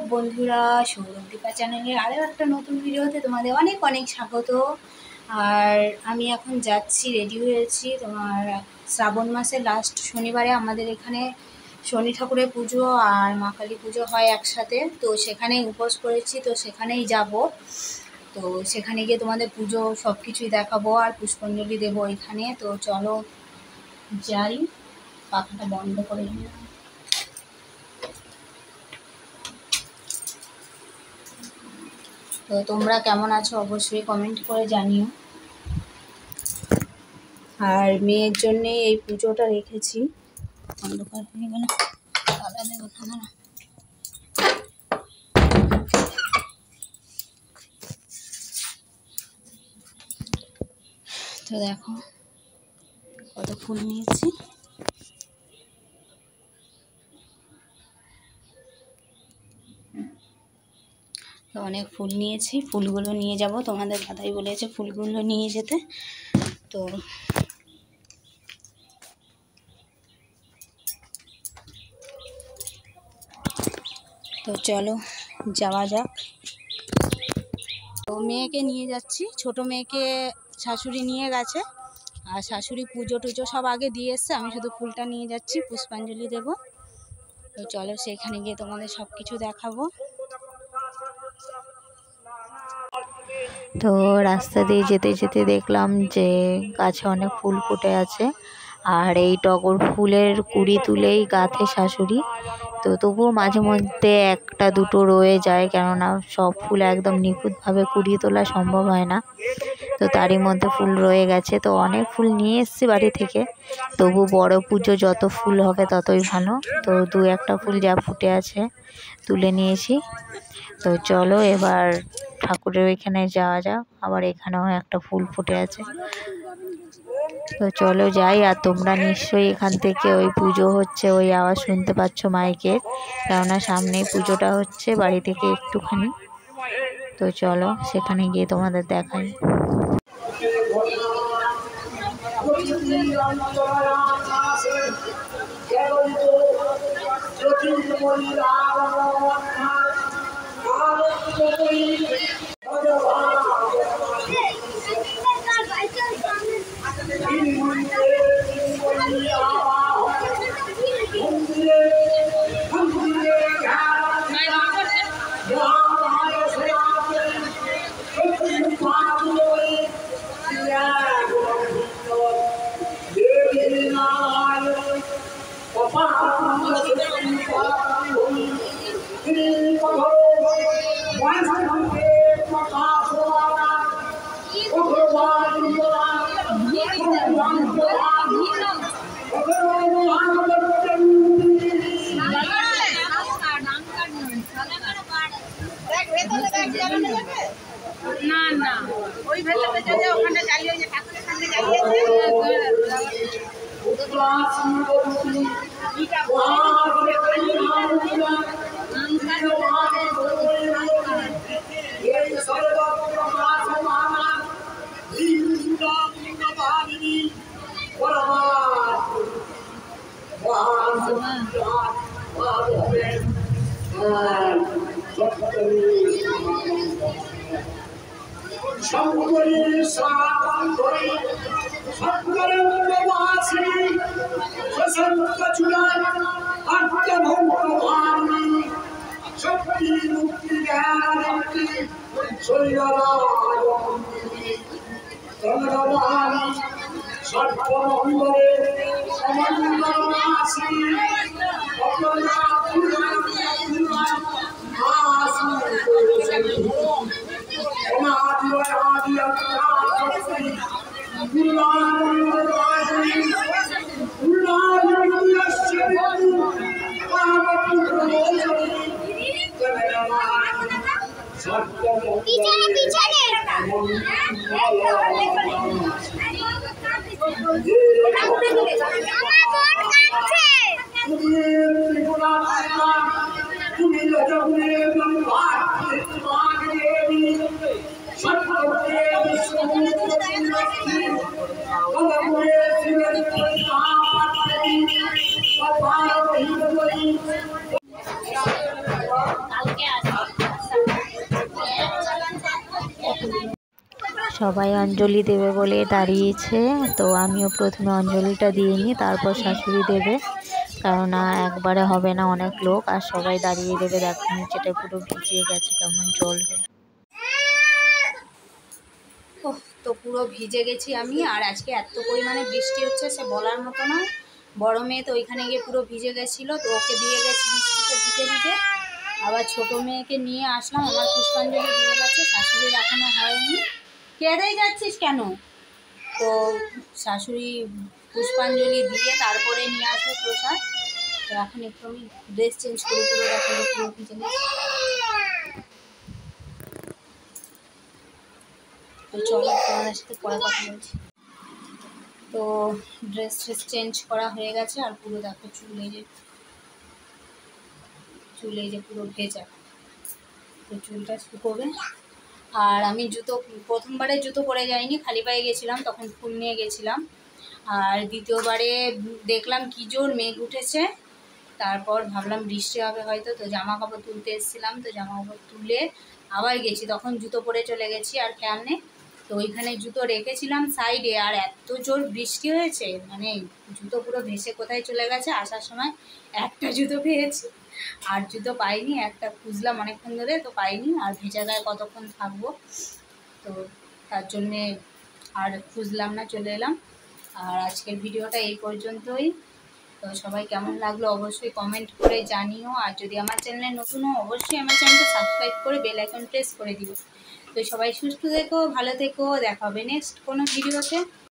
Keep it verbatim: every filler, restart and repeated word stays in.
বন্ধুরা, সৌরভদীপা চ্যানেলের আরও একটা নতুন ভিডিওতে তোমাদের অনেক অনেক স্বাগত। আর আমি এখন যাচ্ছি, রেডি হয়েছি। তোমার শ্রাবণ মাসের লাস্ট শনিবারে আমাদের এখানে শনি ঠাকুরের পুজো আর মা কালী পুজো হয় একসাথে, তো সেখানেই উপোস করেছি, তো সেখানেই যাব। তো সেখানে গিয়ে তোমাদের পুজো সব কিছুই দেখাবো আর পুষ্পাঞ্জলি দেবো এখানে। তো চলো যাই, পাখাটা বন্ধ করে নিই। তো তোমরা কেমন আছো অবশ্যই কমেন্ট করে জানিও। আর মেয়ের জন্যে এই পুজোটা রেখেছি। অন্ধকার হয়ে গেল, তালা দেবো না। তো দেখো কত ফুল নিয়েছি। তো অনেক ফুল নিয়েছি, ফুলগুলো নিয়ে যাব। তোমাদের দাদাই বলেছে ফুলগুলো নিয়ে যেতে। তো তো চলো যাওয়া যাক। তো মেয়েকে নিয়ে যাচ্ছি, ছোট মেয়েকে শাশুড়ি নিয়ে গেছে, আর শাশুড়ি পুজো টুজো সব আগে দিয়ে এসছে। আমি শুধু ফুলটা নিয়ে যাচ্ছি, পুষ্পাঞ্জলি দেব। তো চলো সেখানে গিয়ে তোমাদের সব কিছু দেখাবো। তো রাস্তা দিয়ে যেতে যেতে দেখলাম যে গাছে অনেক ফুল ফুটে আছে, আর এই টগর ফুলের কুড়ি তুলেই গাঁথে শাশুড়ি। তো তবুও মাঝে মধ্যে একটা দুটো রয়ে যায়, কেননা সব ফুল একদম নিখুঁতভাবে কুড়ি তোলা সম্ভব হয় না। তো তারই মধ্যে ফুল রয়ে গেছে। তো অনেক ফুল নিয়ে এসেছি বাড়ি থেকে, তবু বড় পুজো যত ফুল হবে ততই ভালো। তো দু একটা ফুল যা ফুটে আছে তুলে নিয়েছি। তো চলো এবার ঠাকুরের ওইখানে যাওয়া যাক। আবার এখানেও একটা ফুল ফুটে আছে, তো চলো যাই। আর তোমরা নিশ্চয়ই এখান থেকে ওই পুজো হচ্ছে ওই আওয়াজ শুনতে পাচ্ছ মাইকের, কেননা সামনেই পুজোটা হচ্ছে বাড়ি থেকে একটুখানি। তো চলো সেখানে গিয়ে তোমাদের দেখাই। না না ওই ভেতরে যে ওখানে জ্বালিয়ে যে ঠাকুরের সামনে জ্বালিয়েছে শঙ্করের সাধরে শঙ্করের প্রবাসী প্রসন্ন চূড়ায় আত্মা ভঙ্গভাবী শক্তি মুক্তি জ্ঞানমূর্তি শৈলরাজী চন্দ্রবাণী সর্বমঙ্গলে সমন্বয়মাসী কালকে সবাই অঞ্জলি দেবে বলে দাঁড়িয়েছে, তো আমিও প্রথমে অঞ্জলিটা দিয়ে নিই, তারপর শাশুড়ি দেবে, কারণ একবারে হবে না, অনেক লোক আর সবাই দাঁড়িয়ে দেবে। দেখো নিচেটা পুরো ভিজিয়ে গেছে, কেমন জল হয়ে। ওহ, তো পুরো ভিজে গেছি আমি। আর আজকে এত পরিমাণে বৃষ্টি হচ্ছে সে বলার মতো নয়। বড় মেয়ে তো ওইখানে গিয়ে পুরো ভিজে গেছিলো, তো ওকে দিয়ে গেছি বৃষ্টিতে ভিজে ভিজে। আবার ছোটো মেয়েকে নিয়ে আসলাম, আমার পুষ্পাঞ্জলি হয়ে গেছে, শাশুড়ির এখনো হয়নি। কেঁদেই যাচ্ছিস কেন? তো শাশুড়ি পুষ্পাঞ্জলি দিয়ে তারপরে নিয়ে আসবে প্রসাদ। তো এখন একটু আমি ড্রেস চেঞ্জ করে পুরো রাখি, পুরো ভিজে গেছি। তো চলো তোমাদের সাথে পরে কথা বলছি। তো ড্রেস ট্রেস চেঞ্জ করা হয়ে গেছে, আর পুরো দেখো চুলে যে চুলে যে পুরো ভেজা, তো চুলটা শুকোবে। আর আমি জুতো প্রথমবারে জুতো পরে যাইনি, খালি পায়ে গেছিলাম, তখন ফুল নিয়ে গেছিলাম। আর দ্বিতীয়বারে দেখলাম কি জোর মেঘ উঠেছে, তারপর ভাবলাম বৃষ্টি হবে হয়তো, তো জামা কাপড় তুলতে এসেছিলাম, তো জামা কাপড় তুলে আবার গেছি, তখন জুতো পরে চলে গেছি আর খেয়াল নেই। তো ওইখানে জুতো রেখেছিলাম সাইডে, আর এত জোর বৃষ্টি হয়েছে, মানে জুতো পুরো ভেসে কোথায় চলে গেছে। আসার সময় একটা জুতো পেয়েছি, আর জুতো পাইনি, একটা খুঁজলাম অনেকক্ষণ ধরে, তো পাইনি। আর ভেজা গায়ে কতক্ষণ থাকবো, তো তার জন্যে আর খুঁজলাম না, চলে এলাম। আর আজকের ভিডিওটা এই পর্যন্তই। তো সবাই কেমন লাগলো অবশ্যই কমেন্ট করে জানিও। আর যদি আমার চ্যানেলে নতুন হও অবশ্যই আমার চ্যানেলটা সাবস্ক্রাইব করে বেল আইকন প্রেস করে দিও। তো সবাই সুস্থ থেকো, ভালো থেকো, দেখা হবে নেক্সট কোনো ভিডিওতে।